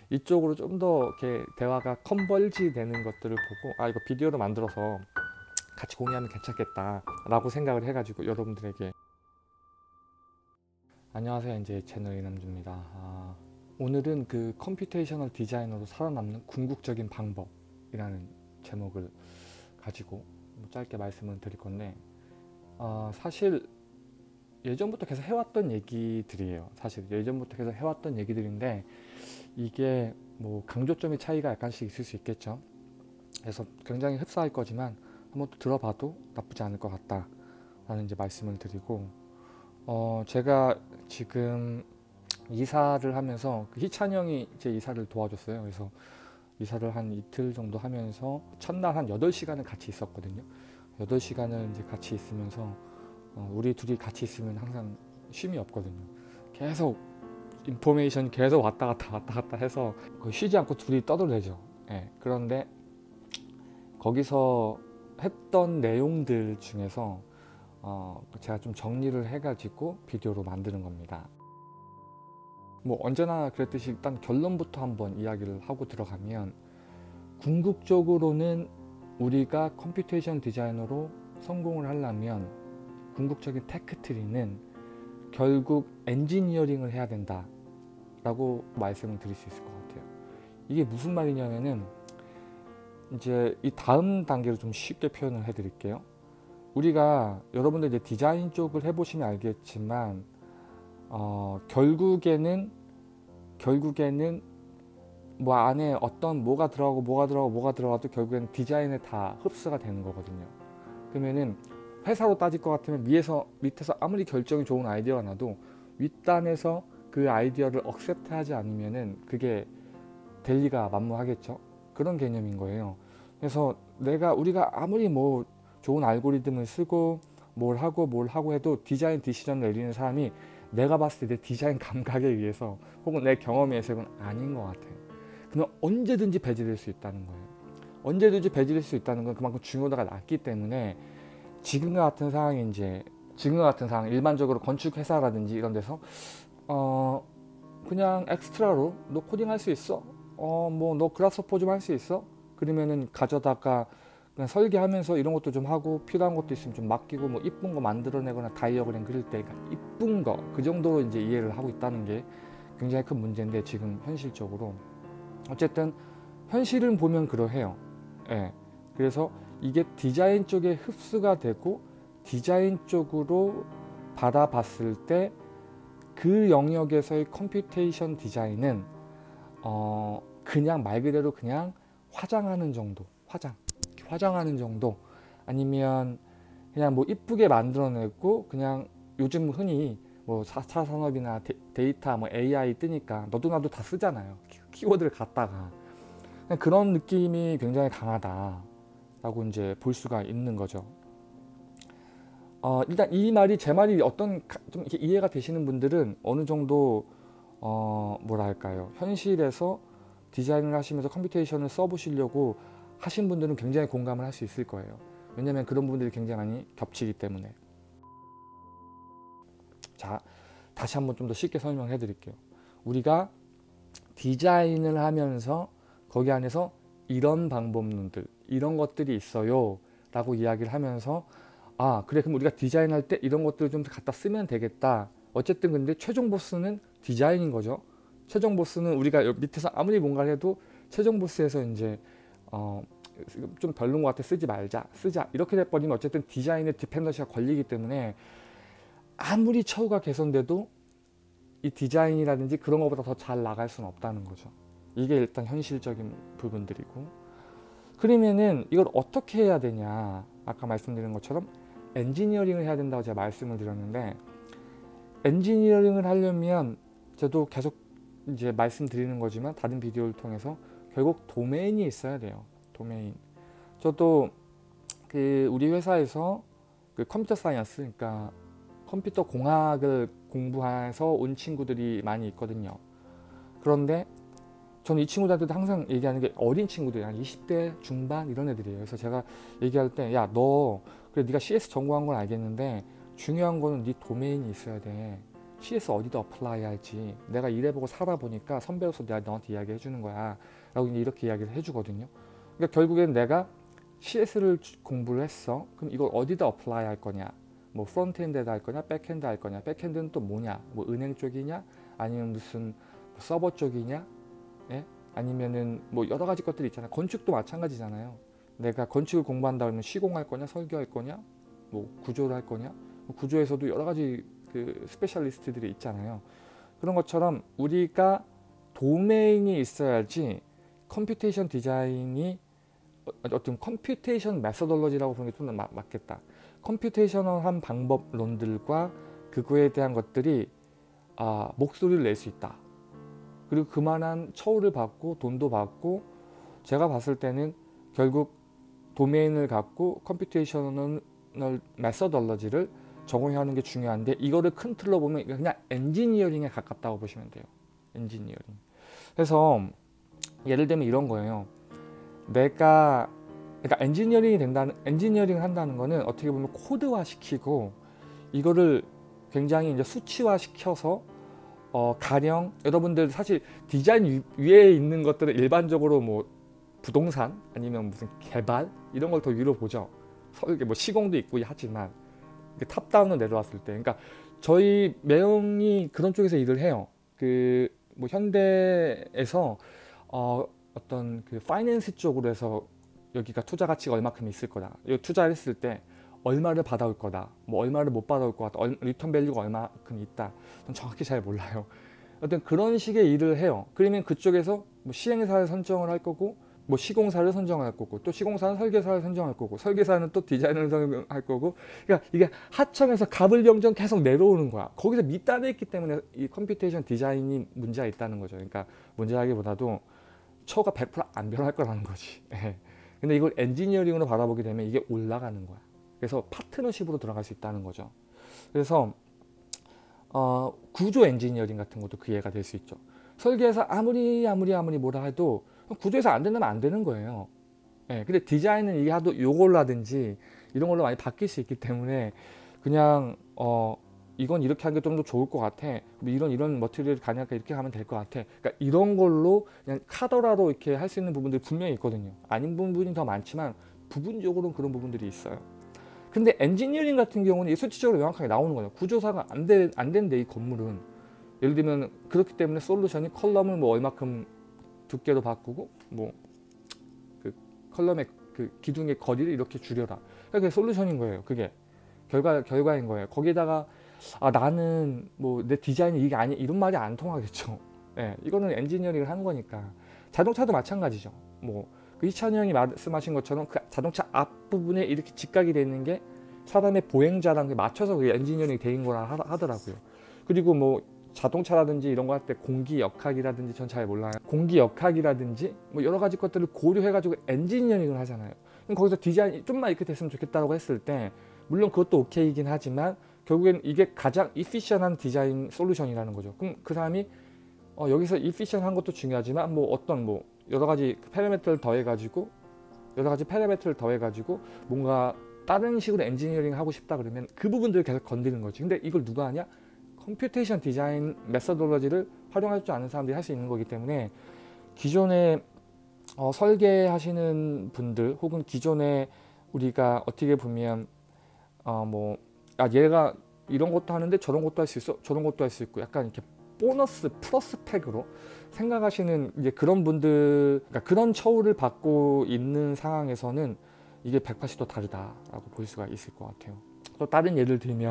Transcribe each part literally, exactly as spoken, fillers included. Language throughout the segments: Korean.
이쪽으로 좀 더 이렇게 대화가 컨벌지 되는 것들을 보고 아 이거 비디오로 만들어서 같이 공유하면 괜찮겠다 라고 생각을 해가지고 여러분들에게. 안녕하세요. 이제 채널 이남주입니다. 아, 오늘은 그 컴퓨테이셔널 디자이너로 살아남는 궁극적인 방법이라는 제목을 가지고 짧게 말씀을 드릴 건데, 어, 사실 예전부터 계속 해왔던 얘기들이에요. 사실 예전부터 계속 해왔던 얘기들인데 이게 뭐 강조점의 차이가 약간씩 있을 수 있겠죠. 그래서 굉장히 흡사할 거지만 한번 또 들어봐도 나쁘지 않을 것 같다 라는 이제 말씀을 드리고, 어 제가 지금 이사를 하면서 그 희찬 형이 제 이사를 도와줬어요. 그래서 이사를 한 이틀 정도 하면서 첫날 한 여덟 시간을 같이 있었거든요. 여덟 시간을 이제 같이 있으면서 어 우리 둘이 같이 있으면 항상 쉼이 없거든요. 계속 인포메이션 계속 왔다 갔다 왔다 갔다 해서 쉬지 않고 둘이 떠들어대죠. 예, 그런데 거기서 했던 내용들 중에서 어 제가 좀 정리를 해가지고 비디오로 만드는 겁니다. 뭐 언제나 그랬듯이 일단 결론부터 한번 이야기를 하고 들어가면, 궁극적으로는 우리가 컴퓨테이션 디자이너로 성공을 하려면 궁극적인 테크트리는 결국 엔지니어링을 해야 된다 라고 말씀을 드릴 수 있을 것 같아요. 이게 무슨 말이냐면은 이제 이 다음 단계로 좀 쉽게 표현을 해 드릴게요. 우리가 여러분들 이제 디자인 쪽을 해보시면 알겠지만 어, 결국에는 결국에는 뭐 안에 어떤 뭐가 들어가고 뭐가 들어가고 뭐가 들어가도 결국에는 디자인에 다 흡수가 되는 거거든요. 그러면은 회사로 따질 것 같으면 위에서 밑에서 아무리 결정이 좋은 아이디어가 나도 윗단에서 그 아이디어를 억셉트하지 않으면은 그게 될 리가 만무하겠죠. 그런 개념인 거예요. 그래서 내가 우리가 아무리 뭐 좋은 알고리즘을 쓰고 뭘 하고 뭘 하고 해도 디자인 디시전을 내리는 사람이 내가 봤을 때 내 디자인 감각에 의해서 혹은 내 경험에 의해서는 아닌 것 같아요. 그러면 언제든지 배제될 수 있다는 거예요. 언제든지 배제될 수 있다는 건 그만큼 중요도가 낮기 때문에 지금과 같은 상황이 이제 지금과 같은 상황, 일반적으로 건축 회사라든지 이런 데서 어 그냥 엑스트라로 너 코딩 할 수 있어? 어 뭐 너 그라스호퍼 좀 할 수 있어? 그러면은 가져다가 그냥 설계하면서 이런 것도 좀 하고 필요한 것도 있으면 좀 맡기고 뭐 이쁜 거 만들어내거나 다이어그램 그릴 때 그러니까 이쁜 거 그 정도로 이제 이해를 하고 있다는 게 굉장히 큰 문제인데, 지금 현실적으로 어쨌든 현실은 보면 그러해요. 예. 그래서 이게 디자인 쪽에 흡수가 되고 디자인 쪽으로 받아봤을 때 그 영역에서의 컴퓨테이션 디자인은 어 그냥 말 그대로 그냥 화장하는 정도, 화장 화장하는 정도, 아니면 그냥 뭐 이쁘게 만들어내고 그냥 요즘 흔히 뭐 사 차 산업이나 데, 데이터 뭐 에이아이 뜨니까 너도 나도 다 쓰잖아요. 키워드를 갖다가 그런 느낌이 굉장히 강하다라고 이제 볼 수가 있는 거죠. 어, 일단 이 말이 제 말이 어떤 좀 이렇게 이해가 되시는 분들은 어느 정도 어, 뭐랄까요, 현실에서 디자인을 하시면서 컴퓨테이션을 써보시려고 하신 분들은 굉장히 공감을 할 수 있을 거예요. 왜냐하면 그런 부분들이 굉장히 많이 겹치기 때문에. 자, 다시 한번 좀 더 쉽게 설명해 드릴게요. 우리가 디자인을 하면서 거기 안에서 이런 방법론들, 이런 것들이 있어요 라고 이야기를 하면서 아 그래 그럼 우리가 디자인할 때 이런 것들을 좀 갖다 쓰면 되겠다. 어쨌든 근데 최종 보스는 디자인인 거죠. 최종 보스는 우리가 밑에서 아무리 뭔가를 해도 최종 보스에서 이제 어 좀 별론 것 같아 쓰지 말자 쓰자 이렇게 돼버리면 어쨌든 디자인의 디펜던시가 걸리기 때문에 아무리 처우가 개선돼도 이 디자인이라든지 그런 것보다 더 잘 나갈 수는 없다는 거죠. 이게 일단 현실적인 부분들이고, 그러면은 이걸 어떻게 해야 되냐, 아까 말씀드린 것처럼 엔지니어링을 해야 된다고 제가 말씀을 드렸는데, 엔지니어링을 하려면 저도 계속 이제 말씀드리는 거지만 다른 비디오를 통해서 결국 도메인이 있어야 돼요. 도메인. 저도 그 우리 회사에서 그 컴퓨터 사이언스, 그러니까 컴퓨터 공학을 공부해서 온 친구들이 많이 있거든요. 그런데 저는 이 친구들한테도 항상 얘기하는 게 어린 친구들, 한 이십 대 중반 이런 애들이에요. 그래서 제가 얘기할 때 야 너 그래 네가 씨에스 전공한 건 알겠는데 중요한 거는 네 도메인이 있어야 돼. 씨에스 어디다 어플라이 할지 내가 일해보고 살아보니까 선배로서 내가 너한테 이야기 해주는 거야 라고 이렇게 이야기를 해주거든요. 그러니까 결국엔 내가 씨에스를 공부를 했어. 그럼 이걸 어디다 어플라이 할 거냐, 뭐 프론트엔드에다 할 거냐, 백엔드 할 거냐. 백엔드는 또 뭐냐, 뭐 은행 쪽이냐, 아니면 무슨 서버 쪽이냐, 예? 아니면은 뭐 여러 가지 것들이 있잖아요. 건축도 마찬가지잖아요. 내가 건축을 공부한다 그러면 시공할 거냐, 설계할 거냐, 뭐 구조를 할 거냐. 구조에서도 여러 가지 그 스페셜리스트들이 있잖아요. 그런 것처럼 우리가 도메인이 있어야지 컴퓨테이션 디자인이 어떤 컴퓨테이션 메서돌로지라고 보는 게 좀 더 맞겠다. 컴퓨테이셔널한 방법론들과 그거에 대한 것들이 아, 목소리를 낼 수 있다. 그리고 그만한 처우를 받고 돈도 받고, 제가 봤을 때는 결국 도메인을 갖고 컴퓨테이셔널 메서돌로지를 적용하는 게 중요한데, 이거를 큰 틀로 보면 그냥 엔지니어링에 가깝다고 보시면 돼요. 엔지니어링. 그래서 예를 들면 이런 거예요. 내가 그러니까 엔지니어링이 된다는 엔지니어링을 한다는 거는 어떻게 보면 코드화 시키고 이거를 굉장히 이제 수치화 시켜서 어 가령 여러분들 사실 디자인 위에 있는 것들은 일반적으로 뭐 부동산 아니면 무슨 개발 이런 걸 더 위로 보죠. 설계 뭐 시공도 있고 하지만 탑다운으로 내려왔을 때, 그러니까 저희 매형이 그런 쪽에서 일을 해요. 그 뭐 현대에서 어 어떤 그 파이낸스 쪽으로 해서 여기가 투자 가치가 얼마큼 있을 거다. 이 투자를 했을 때 얼마를 받아올 거다. 뭐 얼마를 못 받아올 것 같다. 리턴 밸류가 얼마큼 있다. 전 정확히 잘 몰라요. 어떤 그런 식의 일을 해요. 그러면 그쪽에서 뭐 시행사를 선정을 할 거고, 뭐 시공사를 선정할 거고, 또 시공사는 설계사를 선정할 거고, 설계사는 또 디자인을 선정할 거고. 그러니까 이게 하청에서 가불병정 계속 내려오는 거야. 거기서 밑단에 있기 때문에 이 컴퓨테이션 디자인이 문제가 있다는 거죠. 그러니까 문제라기보다도 처우가 백 퍼센트 안 변할 거라는 거지. 근데 이걸 엔지니어링으로 바라보게 되면 이게 올라가는 거야. 그래서 파트너십으로 들어갈 수 있다는 거죠. 그래서 어, 구조 엔지니어링 같은 것도 그 예가 될 수 있죠. 설계에서 아무리 아무리 아무리 뭐라 해도 구조에서 안 된다면 안 되는 거예요. 예, 근데 디자인은 이게 하도 요걸라든지 이런 걸로 많이 바뀔 수 있기 때문에 그냥 어 이건 이렇게 하는 게 좀 더 좋을 것 같아. 이런 이런 머티리얼 가니까 이렇게 하면 될 것 같아. 그러니까 이런 걸로 그냥 카더라로 이렇게 할 수 있는 부분들이 분명히 있거든요. 아닌 부분이 더 많지만 부분적으로는 그런 부분들이 있어요. 근데 엔지니어링 같은 경우는 수치적으로 명확하게 나오는 거예요. 구조사가 안, 돼, 안 된대, 이 건물은. 예를 들면 그렇기 때문에 솔루션이 컬럼을 뭐 얼마큼 두께로 바꾸고 뭐 그 컬럼의 그 기둥의 거리를 이렇게 줄여라. 그게 솔루션인 거예요. 그게 결과 결과인 거예요. 거기다가 아 나는 뭐 내 디자인이 이게 아니 이런 말이 안 통하겠죠. 예, 이거는 엔지니어링을 한 거니까. 자동차도 마찬가지죠. 뭐 그 이찬희 형이 말씀하신 것처럼 그 자동차 앞부분에 이렇게 직각이 되는 게 사람의 보행자랑 맞춰서 그게 엔지니어링이 된 거라 하더라고요. 그리고 뭐 자동차라든지 이런 거 할 때 공기 역학이라든지 전 잘 몰라요. 공기 역학이라든지 뭐 여러 가지 것들을 고려해가지고 엔지니어링을 하잖아요. 그럼 거기서 디자인이 좀만 이렇게 됐으면 좋겠다고 했을 때 물론 그것도 오케이이긴 하지만 결국엔 이게 가장 이피션한 디자인 솔루션이라는 거죠. 그럼 그 사람이 어 여기서 이피션한 것도 중요하지만 뭐 어떤 뭐 여러 가지 파라미터를 더해가지고 여러 가지 파라미터를 더해가지고 뭔가 다른 식으로 엔지니어링 하고 싶다 그러면 그 부분들을 계속 건드리는 거지. 근데 이걸 누가 하냐? 컴퓨테이션 디자인 메서돌로지를 활용할 줄 아는 사람들이 할 수 있는 거기 때문에 기존에 어, 설계하시는 분들 혹은 기존에 우리가 어떻게 보면 어, 뭐 아, 얘가 이런 것도 하는데 저런 것도 할 수 있어, 저런 것도 할 수 있고 약간 이렇게 보너스 플러스 팩으로 생각하시는 이제 그런 분들, 그러니까 그런 처우를 받고 있는 상황에서는 이게 백팔십 도 다르다라고 볼 수가 있을 것 같아요. 또 다른 예를 들면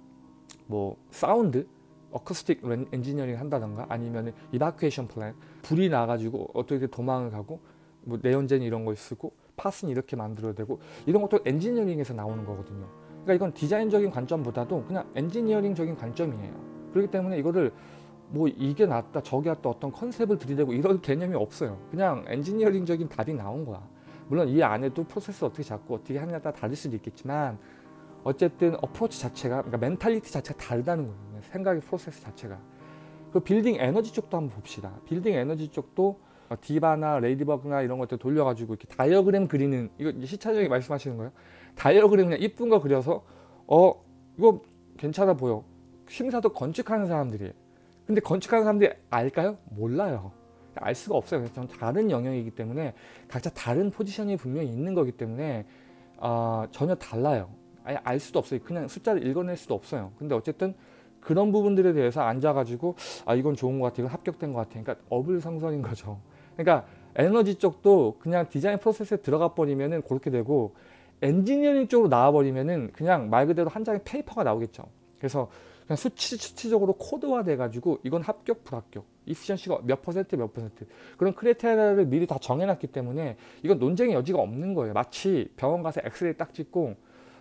뭐 사운드, 어쿠스틱 엔지니어링 한다던가 아니면 이바큐에이션 플랜, 불이 나가지고 어떻게 도망을 가고 뭐 내연젠 이런 걸 쓰고 팟은 이렇게 만들어야 되고 이런 것도 엔지니어링에서 나오는 거거든요. 그러니까 이건 디자인적인 관점보다도 그냥 엔지니어링적인 관점이에요. 그렇기 때문에 이거를 뭐 이게 낫다 저게 낫다 어떤 컨셉을 들이대고 이런 개념이 없어요. 그냥 엔지니어링적인 답이 나온 거야. 물론 이 안에도 프로세스 어떻게 잡고 어떻게 하느냐에 따라 다를 수도 있겠지만 어쨌든 어프로치 자체가, 그러니까 멘탈리티 자체가 다르다는 거예요. 생각의 프로세스 자체가. 그 빌딩 에너지 쪽도 한번 봅시다. 빌딩 에너지 쪽도 디바나 레이디버그나 이런 것들 돌려가지고 이렇게 다이어그램 그리는, 이거 시차장이 말씀하시는 거예요. 다이어그램 그냥 이쁜 거 그려서 어 이거 괜찮아 보여. 심사도 건축하는 사람들이에요. 근데 건축하는 사람들이 알까요? 몰라요. 알 수가 없어요. 전 다른 영역이기 때문에 각자 다른 포지션이 분명히 있는 거기 때문에 어, 전혀 달라요. 아예 알 수도 없어요. 그냥 숫자를 읽어낼 수도 없어요. 근데 어쨌든 그런 부분들에 대해서 앉아가지고 아 이건 좋은 것 같아, 이건 합격된 것 같아. 그러니까 어불성설인 거죠. 그러니까 에너지 쪽도 그냥 디자인 프로세스에 들어가 버리면은 그렇게 되고, 엔지니어링 쪽으로 나와 버리면은 그냥 말 그대로 한 장의 페이퍼가 나오겠죠. 그래서 그냥 수치, 수치적으로 코드화 돼가지고 이건 합격, 불합격, 이피션시가 몇 퍼센트, 몇 퍼센트 그런 크리테리아를 미리 다 정해놨기 때문에 이건 논쟁의 여지가 없는 거예요. 마치 병원 가서 엑스레이 딱 찍고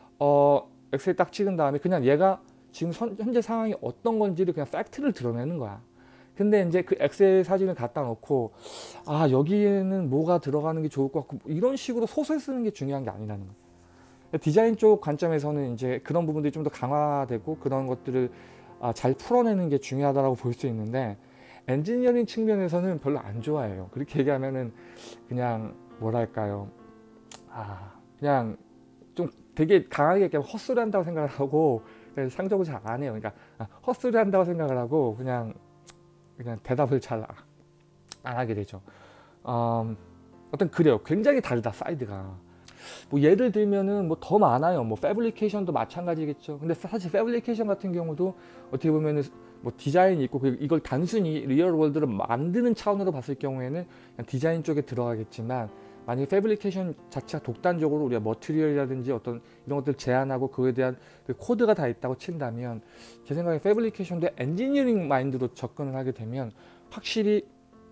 어 엑스레이 딱 찍은 다음에 그냥 얘가 지금 선, 현재 상황이 어떤 건지를 그냥 팩트를 드러내는 거야. 근데 이제 그 엑셀 사진을 갖다 놓고 아 여기에는 뭐가 들어가는 게 좋을 것 같고 이런 식으로 소설 쓰는 게 중요한 게 아니라는 거예요. 디자인 쪽 관점에서는 이제 그런 부분들이 좀 더 강화되고 그런 것들을 아, 잘 풀어내는 게 중요하다고 볼 수 있는데, 엔지니어링 측면에서는 별로 안 좋아해요. 그렇게 얘기하면은 그냥 뭐랄까요, 아 그냥 좀 되게 강하게 헛소리 한다고 생각을 하고 상적을 잘 안 해요. 그러니까 아, 헛소리 한다고 생각을 하고 그냥 그냥 대답을 잘 안 하게 되죠. 음, 어떤 그래요. 굉장히 다르다 사이드가. 뭐 예를 들면은 뭐 더 많아요. 뭐 패브리케이션도 마찬가지겠죠. 근데 사실 패브리케이션 같은 경우도 어떻게 보면은 뭐 디자인이 있고 이걸 단순히 리얼 월드를 만드는 차원으로 봤을 경우에는 그냥 디자인 쪽에 들어가겠지만, 만약에 패브리케이션 자체가 독단적으로 우리가 머티리얼이라든지 어떤 이런 것들 제한하고 그거에 대한 그 코드가 다 있다고 친다면, 제 생각에 패브리케이션도 엔지니어링 마인드로 접근을 하게 되면 확실히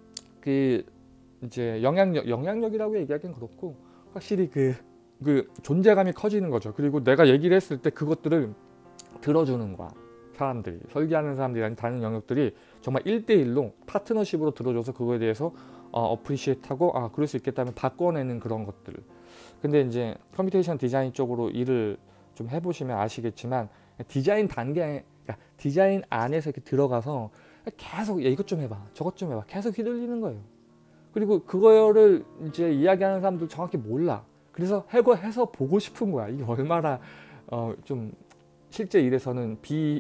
그 이제 영향력, 영향력이라고 얘기하기는 그렇고 확실히 그, 그 존재감이 커지는 거죠. 그리고 내가 얘기를 했을 때 그것들을 들어주는 거야. 사람들이, 설계하는 사람들이 아닌 다른 영역들이 정말 일 대 일로 파트너십으로 들어줘서 그거에 대해서 어, 어프리시에이트하고 아 그럴 수 있겠다면 바꿔내는 그런 것들. 근데 이제 컴퓨테이션 디자인 쪽으로 일을 좀 해보시면 아시겠지만, 디자인 단계, 그러니까 디자인 안에서 이렇게 들어가서 계속 야, 이것 좀 해봐, 저것 좀 해봐, 계속 휘둘리는 거예요. 그리고 그거를 이제 이야기하는 사람들 정확히 몰라. 그래서 해고 해서 보고 싶은 거야. 이게 얼마나 어, 좀 실제 일에서는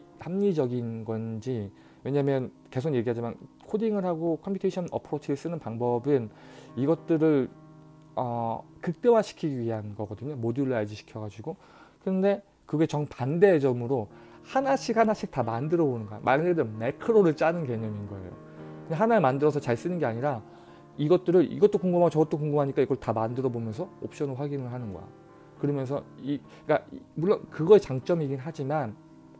비합리적인 건지. 왜냐면 계속 얘기하지만 코딩을 하고 컴퓨테이션 어프로치를 쓰는 방법은 이것들을 어, 극대화시키기 위한 거거든요. 모듈라이즈 시켜가지고. 근데 그게 정반대의 점으로 하나씩 하나씩 다 만들어 오는 거야. 말 그대로 매크로를 짜는 개념인 거예요. 하나를 만들어서 잘 쓰는 게 아니라 이것들을 이것도 궁금하고 저것도 궁금하니까 이걸 다 만들어 보면서 옵션을 확인을 하는 거야. 그러면서 이 그러니까 물론 그거의 장점이긴 하지만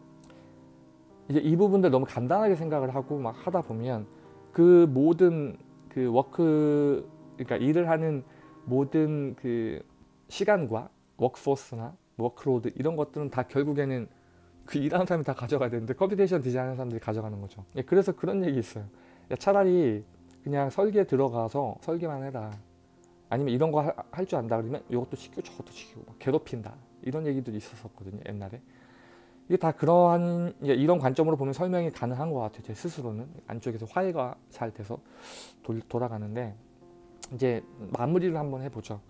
이제 이 부분들 너무 간단하게 생각을 하고 막 하다 보면 그 모든 그 워크, 그러니까 일을 하는 모든 그 시간과 워크포스나 워크로드 이런 것들은 다 결국에는 그 일하는 사람이 다 가져가야 되는데 컴퓨테이션 디자인하는 사람들이 가져가는 거죠. 그래서 그런 얘기 있어요. 야, 차라리 그냥 설계에 들어가서 설계만 해라. 아니면 이런 거 할 줄 안다 그러면 이것도 시키고 저것도 시키고 막 괴롭힌다. 이런 얘기들이 있었었거든요. 옛날에. 이게 다 그러한 이런 관점으로 보면 설명이 가능한 것 같아요. 제 스스로는 안쪽에서 화해가 잘 돼서 돌, 돌아가는데, 이제 마무리를 한번 해보죠.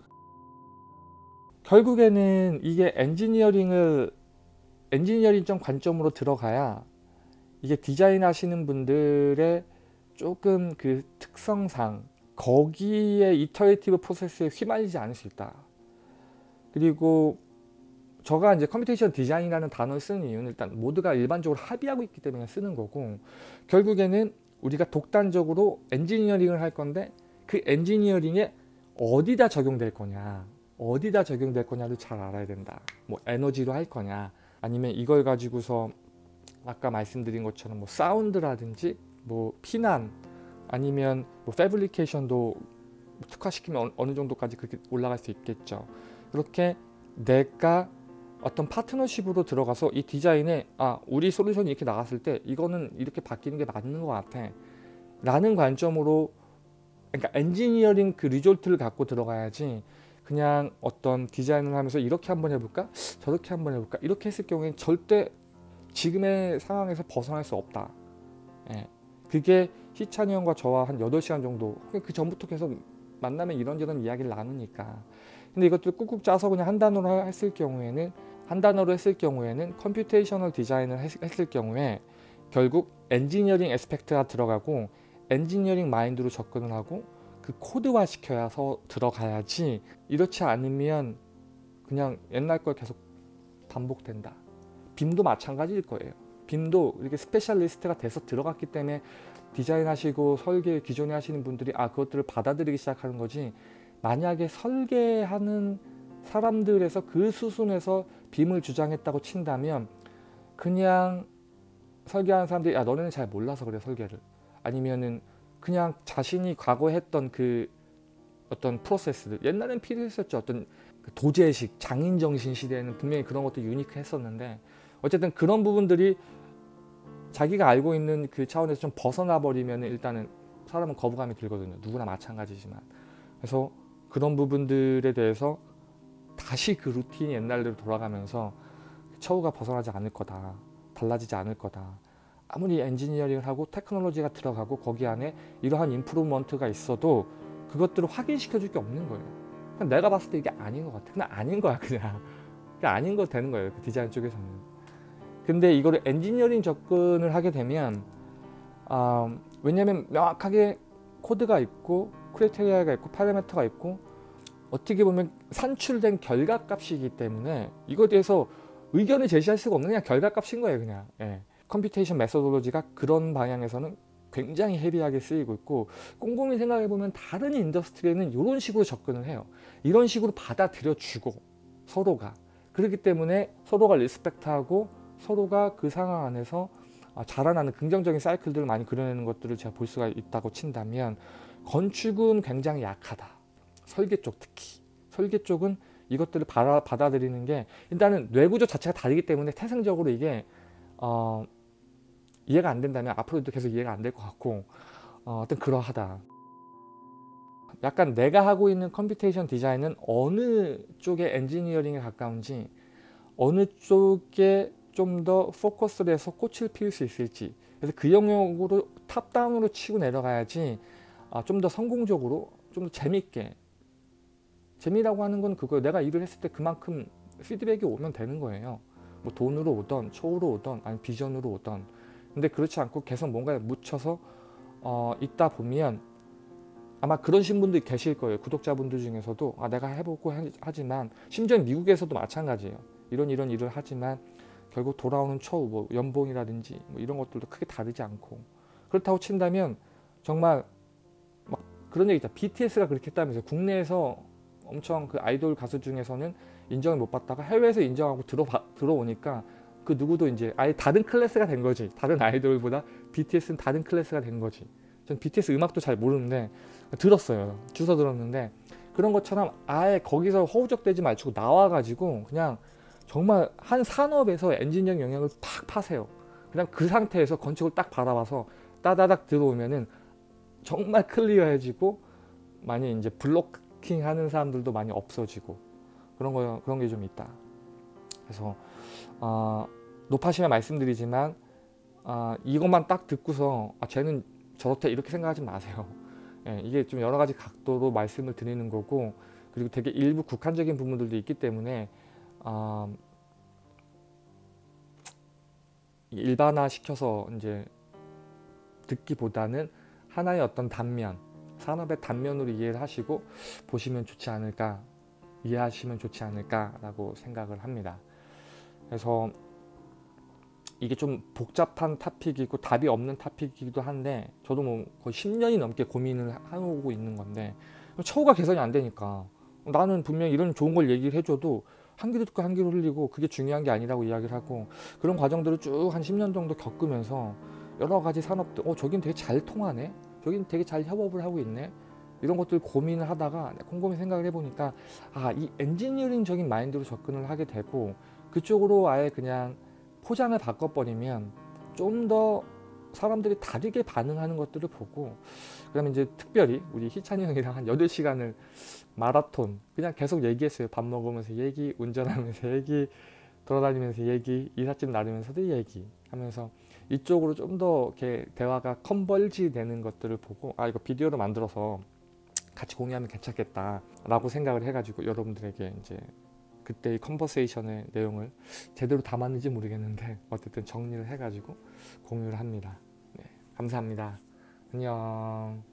결국에는 이게 엔지니어링을 엔지니어링적 관점으로 들어가야 이게 디자인 하시는 분들의 조금 그 특성상 거기에 이터레이티브 프로세스에 휘말리지 않을 수 있다. 그리고 저가 이제 컴퓨테이션 디자인이라는 단어를 쓰는 이유는 일단 모두가 일반적으로 합의하고 있기 때문에 쓰는 거고, 결국에는 우리가 독단적으로 엔지니어링을 할 건데 그 엔지니어링에 어디다 적용될 거냐, 어디다 적용될 거냐를 잘 알아야 된다. 뭐 에너지로 할 거냐, 아니면 이걸 가지고서 아까 말씀드린 것처럼 뭐 사운드라든지 뭐 피난, 아니면 뭐 패브리케이션도 특화시키면 어느 정도까지 그렇게 올라갈 수 있겠죠. 그렇게 내가 어떤 파트너십으로 들어가서 이 디자인에 아 우리 솔루션이 이렇게 나갔을 때 이거는 이렇게 바뀌는 게 맞는 것 같아 라는 관점으로, 그러니까 엔지니어링 그 리졸트를 갖고 들어가야지 그냥 어떤 디자인을 하면서 이렇게 한번 해볼까 저렇게 한번 해볼까 이렇게 했을 경우에는 절대 지금의 상황에서 벗어날 수 없다. 예. 그게 희찬이 형과 저와 한 여덟 시간 정도, 그 전부터 계속 만나면 이런저런 이야기를 나누니까. 근데 이것들 꾹꾹 짜서 그냥 한 단어로 했을 경우에는 한 단어로 했을 경우에는 컴퓨테이셔널 디자인을 했, 했을 경우에 결국 엔지니어링 애스펙트가 들어가고 엔지니어링 마인드로 접근을 하고 그 코드화 시켜서 들어가야지, 이렇지 않으면 그냥 옛날 걸 계속 반복된다. 빔도 마찬가지일 거예요. 빔도 이렇게 스페셜리스트가 돼서 들어갔기 때문에 디자인하시고 설계 기존에 하시는 분들이 아 그것들을 받아들이기 시작하는 거지, 만약에 설계하는 사람들에서 그 수준에서 빔을 주장했다고 친다면 그냥 설계하는 사람들이 야 너네는 잘 몰라서 그래 설계를, 아니면은 그냥 자신이 과거에 했던 그 어떤 프로세스들, 옛날엔 필요했었죠. 어떤 그 도제식 장인정신 시대에는 분명히 그런 것도 유니크했었는데 어쨌든 그런 부분들이 자기가 알고 있는 그 차원에서 좀 벗어나 버리면 일단은 사람은 거부감이 들거든요. 누구나 마찬가지지만. 그래서 그런 부분들에 대해서 다시 그 루틴이 옛날대로 돌아가면서 처우가 벗어나지 않을 거다. 달라지지 않을 거다. 아무리 엔지니어링을 하고 테크놀로지가 들어가고 거기 안에 이러한 임프루먼트가 있어도 그것들을 확인시켜 줄 게 없는 거예요. 그냥 내가 봤을 때 이게 아닌 것 같아. 그냥 아닌 거야 그냥. 그냥 아닌 거 되는 거예요. 그 디자인 쪽에서는. 근데 이거를 엔지니어링 접근을 하게 되면 어, 왜냐면 명확하게 코드가 있고 크라이테리아가 있고 파라미터가 있고 어떻게 보면 산출된 결과값이기 때문에 이거에 대해서 의견을 제시할 수가 없는 그냥 결과값인 거예요 그냥. 예. 컴퓨테이션 메소돌로지가 그런 방향에서는 굉장히 헤비하게 쓰이고 있고, 꼼꼼히 생각해 보면 다른 인더스트리에는 이런 식으로 접근을 해요. 이런 식으로 받아들여 주고 서로가, 그렇기 때문에 서로가 리스펙트하고 서로가 그 상황 안에서 자라나는 긍정적인 사이클들을 많이 그려내는 것들을 제가 볼 수가 있다고 친다면, 건축은 굉장히 약하다. 설계 쪽 특히. 설계 쪽은 이것들을 받아, 받아들이는 게 일단은 뇌구조 자체가 다르기 때문에 태생적으로 이게 어, 이해가 안 된다면 앞으로도 계속 이해가 안 될 것 같고 어, 어떤 그러하다. 약간 내가 하고 있는 컴퓨테이션 디자인은 어느 쪽의 엔지니어링에 가까운지, 어느 쪽에 좀 더 포커스를 해서 꽃을 피울 수 있을지, 그래서 그 영역으로 탑다운으로 치고 내려가야지 아, 좀 더 성공적으로 좀 더 재밌게, 재미라고 하는 건 그거 내가 일을 했을 때 그만큼 피드백이 오면 되는 거예요. 뭐 돈으로 오던 초우로 오던 아니 비전으로 오던. 근데 그렇지 않고 계속 뭔가에 묻혀서 어, 있다 보면 아마 그러신 분들이 계실 거예요. 구독자분들 중에서도 아, 내가 해보고 하지만, 심지어 미국에서도 마찬가지예요. 이런 이런 일을 하지만 결국 돌아오는 초우, 뭐 연봉이라든지 뭐 이런 것들도 크게 다르지 않고, 그렇다고 친다면 정말 막 그런 얘기 있다. 비티에스가 그렇게 했다면서요. 국내에서 엄청 그 아이돌 가수 중에서는 인정을 못 받다가 해외에서 인정하고 들어봐, 들어오니까 그 누구도 이제 아예 다른 클래스가 된 거지. 다른 아이돌보다 비티에스는 다른 클래스가 된 거지. 전 비티에스 음악도 잘 모르는데 들었어요. 주워 들었는데 그런 것처럼 아예 거기서 허우적대지 말고 나와가지고 그냥 정말 한 산업에서 엔지니어링 영역을 팍 파세요. 그냥 그 상태에서 건축을 딱 바라봐서 따다닥 들어오면은 정말 클리어해지고 많이 이제 블로킹 하는 사람들도 많이 없어지고 그런 거, 그런 게 좀 있다. 그래서 어, 높아시면 말씀드리지만 어, 이것만 딱 듣고서 아, 쟤는 저렇대 이렇게 생각하지 마세요. 예, 이게 좀 여러 가지 각도로 말씀을 드리는 거고, 그리고 되게 일부 국한적인 부분들도 있기 때문에 어, 일반화 시켜서 이제 듣기보다는 하나의 어떤 단면, 산업의 단면으로 이해를 하시고 보시면 좋지 않을까, 이해하시면 좋지 않을까라고 생각을 합니다. 그래서 이게 좀 복잡한 토픽이고 답이 없는 토픽이기도 한데 저도 뭐 거의 십 년이 넘게 고민을 하고 있는 건데 처우가 개선이 안 되니까 나는 분명히 이런 좋은 걸 얘기를 해줘도 한 귀로 듣고 한 귀로 흘리고 그게 중요한 게 아니라고 이야기를 하고, 그런 과정들을 쭉 한 십 년 정도 겪으면서 여러 가지 산업들 어 저긴 되게 잘 통하네, 저긴 되게 잘 협업을 하고 있네, 이런 것들 고민을 하다가 곰곰이 생각을 해보니까 아, 이 엔지니어링적인 마인드로 접근을 하게 되고 그쪽으로 아예 그냥 포장을 바꿔버리면 좀 더 사람들이 다르게 반응하는 것들을 보고, 그다음에 이제 특별히 우리 희찬이 형이랑 한 여덟 시간을 마라톤 그냥 계속 얘기했어요. 밥 먹으면서 얘기, 운전하면서 얘기, 돌아다니면서 얘기, 이삿짐 나르면서도 얘기 하면서 이쪽으로 좀 더 이렇게 대화가 컨벌지 되는 것들을 보고 아, 이거 비디오로 만들어서 같이 공유하면 괜찮겠다 라고 생각을 해가지고 여러분들에게 이제 그때 이 컨버세이션의 내용을 제대로 담았는지 모르겠는데 어쨌든 정리를 해가지고 공유를 합니다. 네, 감사합니다. 안녕.